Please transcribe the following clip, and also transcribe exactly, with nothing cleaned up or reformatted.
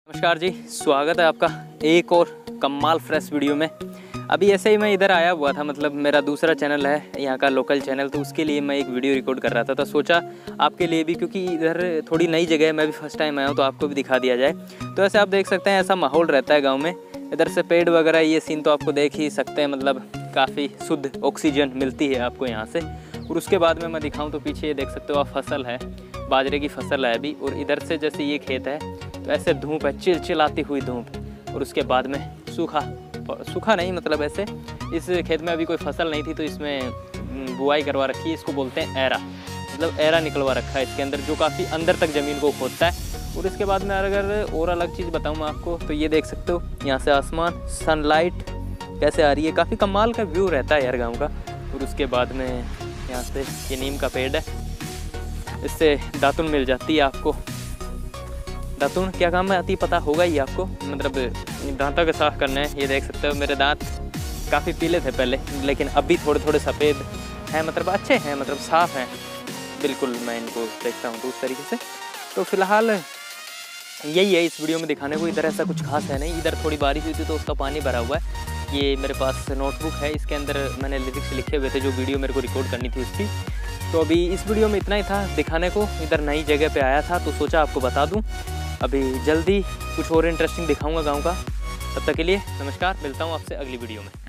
नमस्कार जी, स्वागत है आपका एक और कमाल फ्रेश वीडियो में। अभी ऐसे ही मैं इधर आया हुआ था, मतलब मेरा दूसरा चैनल है यहाँ का लोकल चैनल, तो उसके लिए मैं एक वीडियो रिकॉर्ड कर रहा था। तो सोचा आपके लिए भी, क्योंकि इधर थोड़ी नई जगह है, मैं भी फर्स्ट टाइम आया हूँ, तो आपको भी दिखा दिया जाए। तो ऐसे आप देख सकते हैं, ऐसा माहौल रहता है गाँव में। इधर से पेड़ वगैरह, ये सीन तो आपको देख ही सकते हैं, मतलब काफ़ी शुद्ध ऑक्सीजन मिलती है आपको यहाँ से। और उसके बाद में मैं दिखाऊँ तो पीछे ये देख सकते हो आप, फसल है, बाजरे की फसल है अभी। और इधर से जैसे ये खेत है, तो ऐसे धूप है, चिलचिलाती हुई धूप। और उसके बाद में सूखा सूखा नहीं, मतलब ऐसे इस खेत में अभी कोई फसल नहीं थी, तो इसमें बुआई करवा रखी है। इसको बोलते हैं एरा, मतलब एरा निकलवा रखा है इसके अंदर, जो काफ़ी अंदर तक ज़मीन को खोदता है। और इसके बाद में अगर और अलग चीज़ बताऊँ मैं आपको, तो ये देख सकते हो यहाँ से आसमान, सनलाइट कैसे आ रही है, काफ़ी कमाल का व्यू रहता है यार गाँव का। और उसके बाद में यहाँ से ये नीम का पेड़ है, इससे दातुन मिल जाती है आपको। दातुन क्या काम में आती है पता होगा ही आपको, मतलब दांतों के साफ़ करने हैं। ये देख सकते हो मेरे दांत काफ़ी पीले थे पहले, लेकिन अभी थोड़े थोड़े सफ़ेद हैं, मतलब अच्छे हैं, मतलब साफ़ हैं बिल्कुल। मैं इनको देखता हूँ तो उस तरीके से। तो फिलहाल यही है इस वीडियो में दिखाने को। इधर ऐसा कुछ खास है नहीं, इधर थोड़ी बारिश हुई थी तो उसका पानी भरा हुआ है। ये मेरे पास नोटबुक है, इसके अंदर मैंने लिरिक्स लिखे हुए थे, जो वीडियो मेरे को रिकॉर्ड करनी थी उसकी। तो अभी इस वीडियो में इतना ही था दिखाने को। इधर नई जगह पे आया था तो सोचा आपको बता दूं। अभी जल्दी कुछ और इंटरेस्टिंग दिखाऊंगा गांव का। तब तक के लिए नमस्कार, मिलता हूं आपसे अगली वीडियो में।